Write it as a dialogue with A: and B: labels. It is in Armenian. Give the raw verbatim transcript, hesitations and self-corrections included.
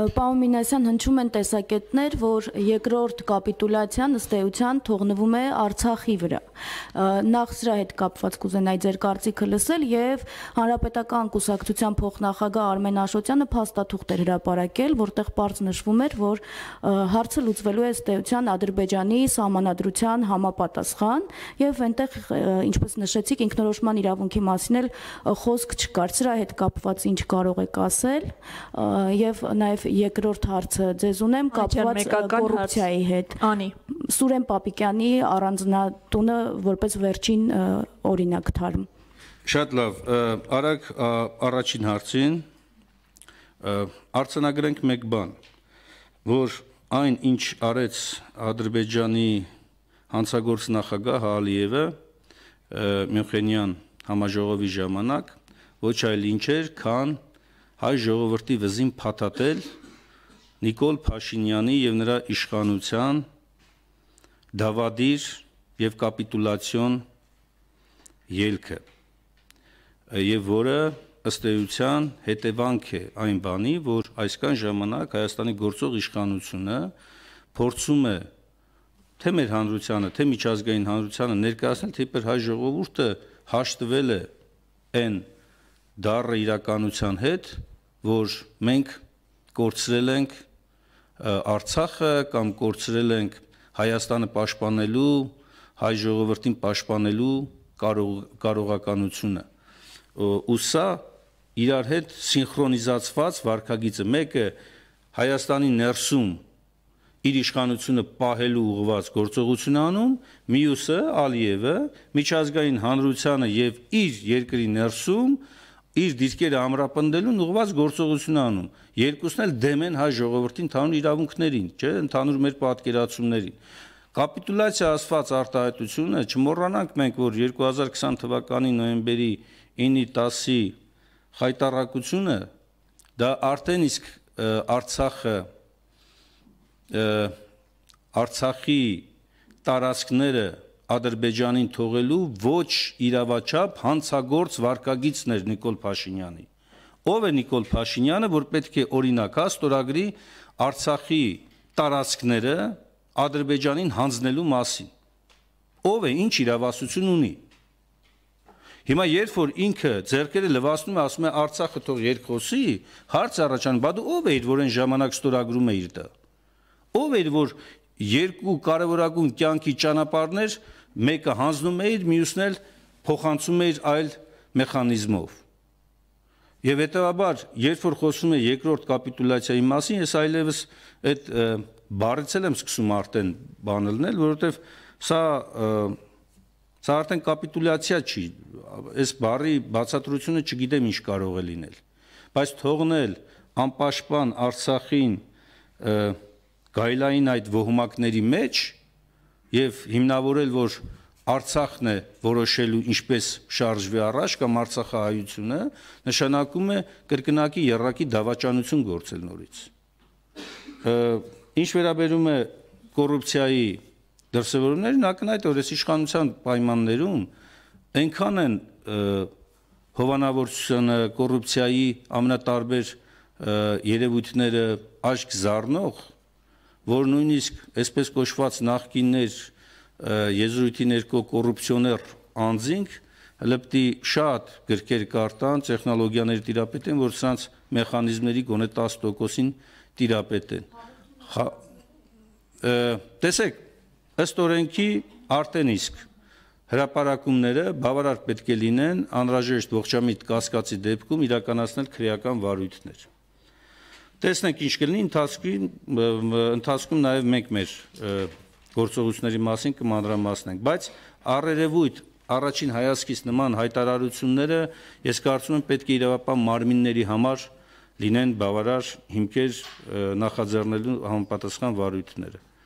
A: Պարոն Մինասյան, հնչում են տեսակետներ, որ երկրորդ կապիտուլյացիան ըստ էության թողնվում է Արցախի վրա։ Նախ սրա հետ կապված կուզենայի ձեր կարծիքը լսել եւ Հանրապետական կուսակցության փոխնախագահ Արմեն Աշոտյանը փաստաթուղթ էր հրապարակել, որտեղ պարզ նշվում էր, որ հարցը լուծվելու է ըստ էության Ադրբեջանի սահմանադրության համապատասխան եւ այնտեղ, ինչպես նշեցիք, ինքնորոշման իրավունքի մասին էլ խոսք չկար։ Սրա հետ կապված ինչ կարող եք ասել եւ նաեւ երկրորդ հարցը ձեզ ունեմ կապված կոռուպցիայի հետ։
B: Անի
A: Սուրեն Պապիկյանի առանձնատունը որպես վերջին օրինակ թարմ։
C: Շատ լավ, արագ առաջին հարցին արձանագրենք մեկ բան, որ այն ինչ արեց Ադրբեջանի հանցագործ նախագահ Ալիևը Մյունխենյան համաժողովի ժամանակ ոչ այլ ինչ էր, քան հայ ժողովրդի վզին փաթաթել Նիկոլ Փաշինյանի եւ նրա իշխանության դավադիր եւ կապիտուլյացիոն ելքը եւ որը ըստ էության հետևանք է այն բանի, որ այսքան ժամանակ Հայաստանի գործող իշխանությունը փորձում է թե մեր հանրությանը, թե միջազգային հանրությանը ներկայացնել, թե իբր հայ ժողովուրդը հաշտվել է այն դառը իրականության հետ, որ մենք կորցրել ենք Արցախը կամ կորցրել ենք Հայաստանը պաշտպանելու, հայ ժողովրդին պաշտպանելու կարողականությունը։ Ու սա իրար հետ սինխրոնիզացված վարքագիծը, մեկը Հայաստանի ներսում իր իշխանությունը պահելու ուղղված գործողություն անում, մյուսը Ալիևը միջազգային հանրությանը եւ իր երկրի ներսում իր դիրքերը ամրապնդելուն ուղղված գործողություն անում։ Երկուսն էլ դեմ են հայ ժողովրդի ընդհանուր իրավունքներին, չէ, ընդհանուր մեր պատկերացումներին։ Կապիտուլյացիա ասված արտահայտությունը, չմոռանանք մենք, որ երկու հազար քսան թվականի նոյեմբերի ինը տասի խայտառակությունը դա արդեն իսկ Արցախը Արցախի տարածքները Ադրբեջանին թողելու ոչ իրավաչափ հանցագործ վարքագիծն էր Նիկոլ Փաշինյանի։ Ով է Նիկոլ Փաշինյանը, որ պետք է օրինակ հա ստորագրի Արցախի տարածքները Ադրբեջանին հանձնելու մասին։ Ով է, ինչ իրավասություն ունի։ Հիմա երբ որ ինքը ձեռքերը լվացնում է, ասում է Արցախը թող երկխոսի, հարց առաջանում, բա դու ով էիր, որ այն ժամանակ ստորագրում էիր դա։ Ով էր, որ երկու կարևորագույն կյանքի ճանապարհներ մեկը հանձնում էիր, մյուսն էլ փոխանցում էիր այլ մեխանիզմով։ Եվ հետեւաբար, երբ որ խոսում է երկրորդ կապիտուլյացիայի մասին, ես այլևս այդ բառից եմ սկսում արդեն բան լնել, որովհետև սա սա արդեն կապիտուլյացիա չի, այս բառի բացատրությունը չգիտեմ ինչ կարող է լինել, բայց թողնել անպաշտպան Արցախին գայլային այդ ոհմակների մեջ եւ հիմնավորել, որ Արցախն է որոշելու ինչպես շարժվի առաջ կամ Արցախահայությունը, նշանակում է կրկնակի եռակի դավաճանություն գործել նորից։ Ինչ վերաբերում է կոռուպցիայի դրսևորումներին, ակնհայտ է, որ այս իշխանության պայմաններում այնքան են հովանավորությունը, կոռուպցիայի ամենատարբեր երևույթները աչք զառնող, որ նույնիսկ այսպես կոչված նախկիններ եզրույթի ներքո կոռուպցիոներ անձինք լպտի շատ գրքեր կարտան, տեխնոլոգիաներ տիրապետեն, որ սրանց մեխանիզմների գոնե տասը տոկոսին տիրապետեն։ Տեսեք, ըստ օրենքի արդեն իսկ հրապարակումները բավարար պետք է լինեն անհրաժեշտ ողջամիտ կասկածի դեպքում իրականացնել քրեական վարույթներ։ Տեսնենք ինչ կլինի, ընթացքում նաև մենք մեր գործողությունների մասին կմանրամասնենք, բայց առերևույթ առաջին հայացքից նման հայտարարությունները ես կարծում եմ պետք է իրավապահ մարմինների համար լինեն բավարար հիմքեր նախաձեռնելու համապատասխան վարույթները։